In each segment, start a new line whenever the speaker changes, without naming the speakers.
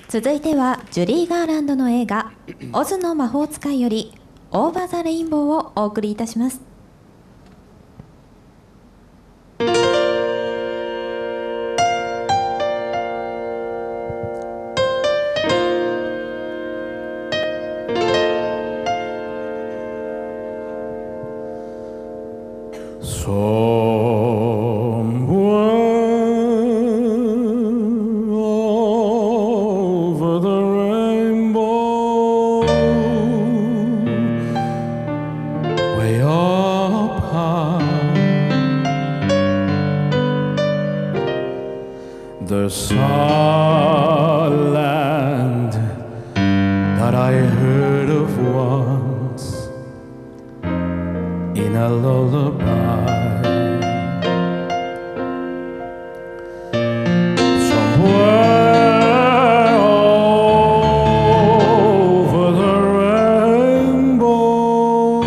続いてはジュリー・ガーランドの映画「オズの魔法使い」より「オーバー・ザ・レインボー」をお送りいたします。
There's a land that I heard of once in a lullaby. Somewhere over the rainbow,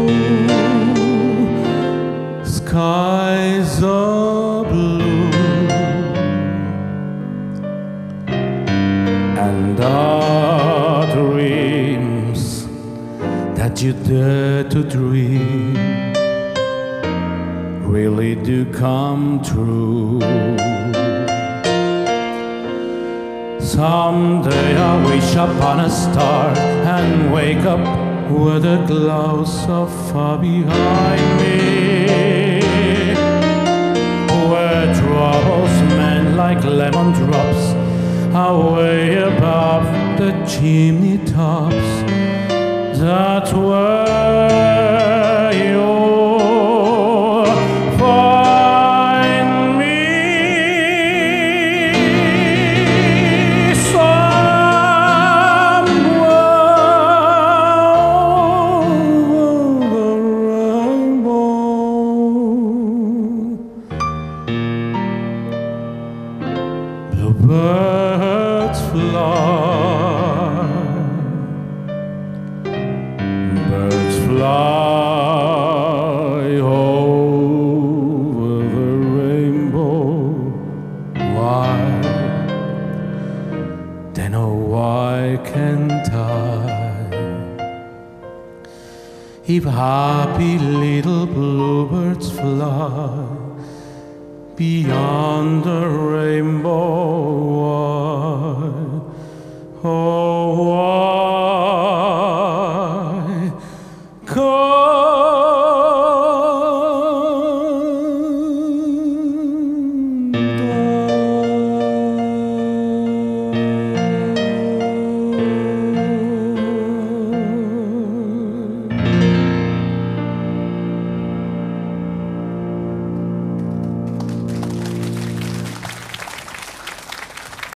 skies are blue, and our dreams that you dare to dream really do come true. Someday I'll wish upon a star and wake up where the clouds are far behind me, where troubles melt like lemon drops away above the chimney tops. That's where you'll find me, somewhere over the rainbow. Bluebirds fly, birds fly over the rainbow. Why, then oh why can't I? If happy little bluebirds fly beyond the rainbow, why